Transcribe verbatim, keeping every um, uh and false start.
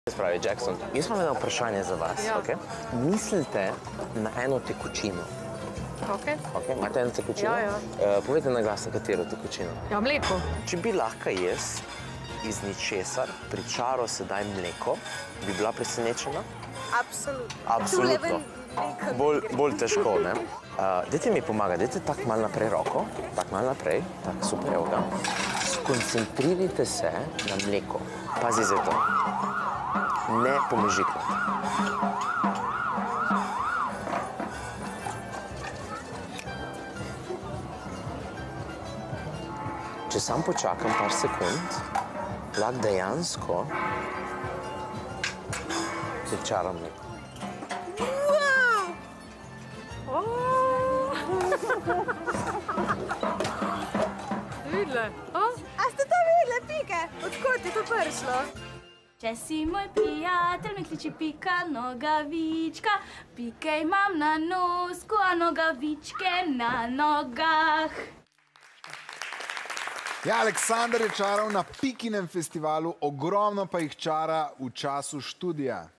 Spravi, Jackson, jaz imam eno vprašanje za vas. Ja. Okay? Mislite na eno tekočino. Okay. Okay? Imate eno tekočino? Ja, ja. Uh, povejte na glas, katero tekočino. Ja, mleko. Če bi lahko jaz iz ničesar pričaral sedaj mleko, bi bila presenečena? Absolutno. Absolutno. Bolj, bolj težko, ne? Uh, dajte mi pomagati, dajte tako malo naprej roko, tako malo naprej, tako super, evo ga. Skoncentrirajte se na mleko. Pazi zdaj to. Ne pomežiknite. Če sam počakam par sekund, lahko dejansko pričaram mleko. Vidle? A ste to videli, Pike? Odkot je to prišlo? Če si moj prijatelj, me kliči Pika Nogavička. Pike imam na nosku, a nogavičke na nogah. Ja, Aleksander je čaral na Pikinem festivalu, ogromno pa jih čara v času študija.